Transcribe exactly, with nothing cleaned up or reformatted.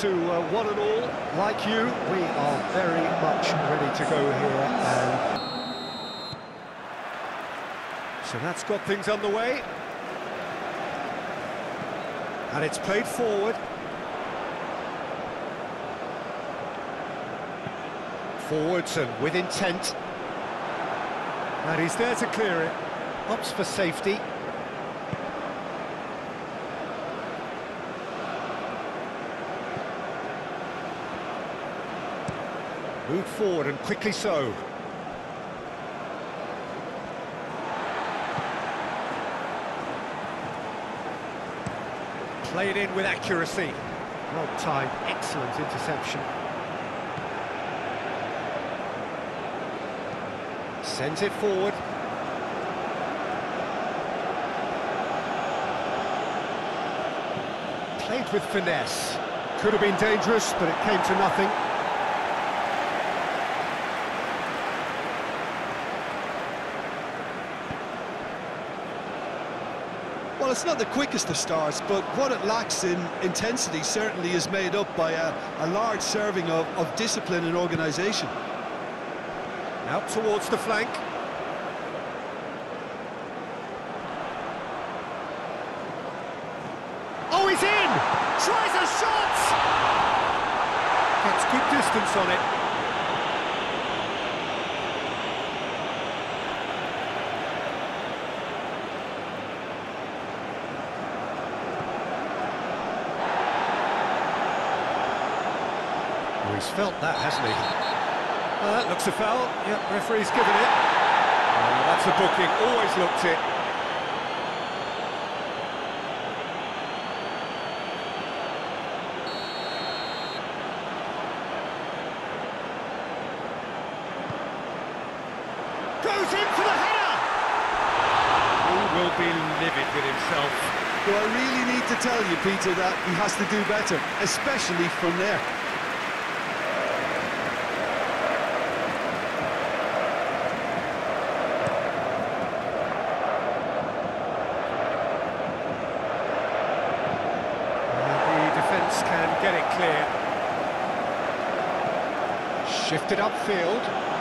to uh, one and all. Like you, we are very much ready to go here. And so that's got things underway. And it's played forward. Forwards and with intent. And he's there to clear it. Opts for safety. Moved forward and quickly so. Played in with accuracy. Well timed, excellent interception. Sends it forward. Played with finesse. Could have been dangerous, but it came to nothing. Well, it's not the quickest of starts, but what it lacks in intensity certainly is made up by a, a large serving of, of discipline and organisation. Out towards the flank. Oh, he's in! Tries a shot! Gets good distance on it. Oh, he's felt that, hasn't he? Uh, that looks a foul. Yep, referee's given it. Oh, that's a booking, always looked it. Goes in for the header! He will be livid with himself. Do I really need to tell you, Peter, that he has to do better, especially from there? Can get it clear. Shifted upfield.